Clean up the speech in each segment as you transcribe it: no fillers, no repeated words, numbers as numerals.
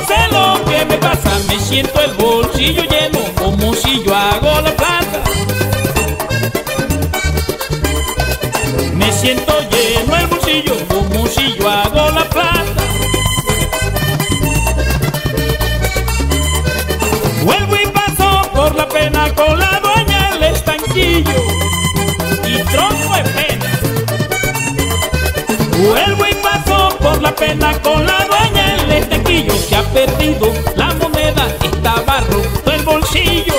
sé lo que me pasa, me siento el bolsillo lleno como si yo hago la plata. Me siento lleno el bolsillo como si yo hago la plata. Vuelvo y paso por la pena con la dueña del estanquillo y tronco de pena. Vuelvo y paso por la pena con la dueña del estanquillo. Se ha perdido la moneda, estaba roto el bolsillo.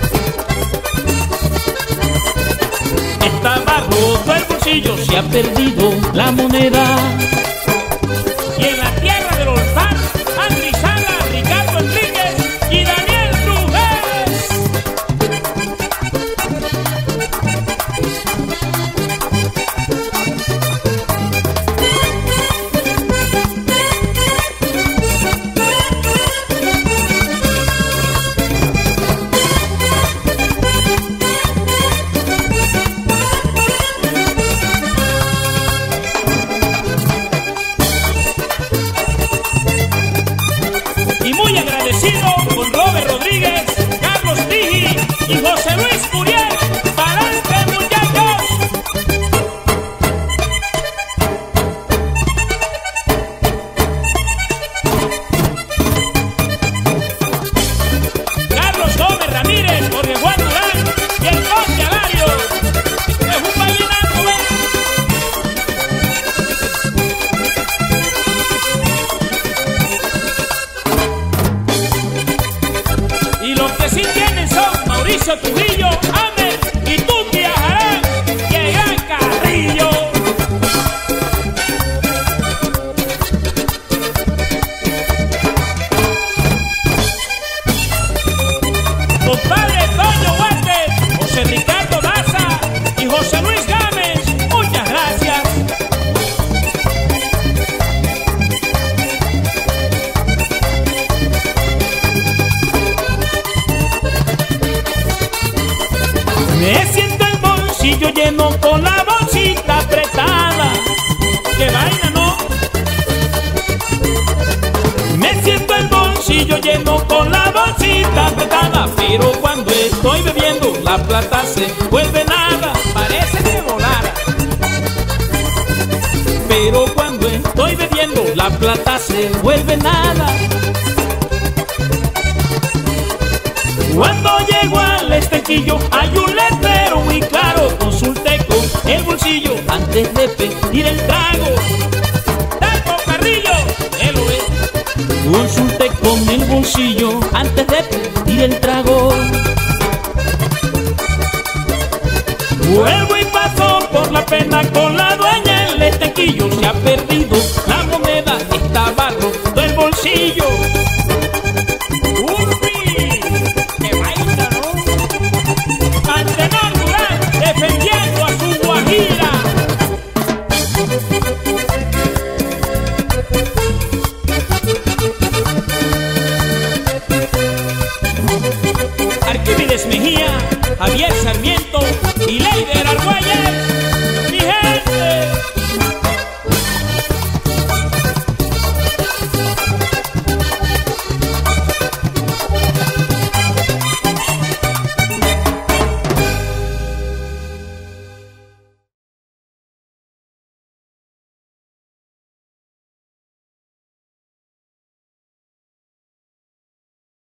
Estaba roto el bolsillo, se ha perdido la moneda. Y en la tierra del Olfar, Andri Saga, Ricardo Enríquez y Daniel Brujes. Y muy agradecido con Robert Rodríguez, Carlos Tiji y José Luis Muriel. ¡Pa'lante, muchachos! Carlos Gómez Ramírez, Jorge Juan Durán y el Conde Alario. Es un vallenato, y los que sí tienen son Mauricio Trujillo, Amer y Tuti Ajarán, Llegan Carrillo. Compadre Toño Huertes, José Ricardo Daza y José Luis Gámez, muchas gracias. Me siento el bolsillo lleno con la bolsita apretada. ¡Qué vaina, no! Me siento el bolsillo lleno con la bolsita apretada, pero cuando estoy bebiendo la plata se vuelve nada. Parece que volara. Pero cuando estoy bebiendo la plata se vuelve nada. Cuando llego al estanquillo hay un letrero muy claro. Consulte con el bolsillo antes de pedir el trago. Taco Carrillo, él lo es. Consulte con el bolsillo antes de pedir el trago. Vuelvo y paso por la pena con la dueña del estanquillo. Se ha perdido la moneda, estaba roto el bolsillo. Defendiendo a su Guajira. Arquímedes Mejía, Javier Sarmiento.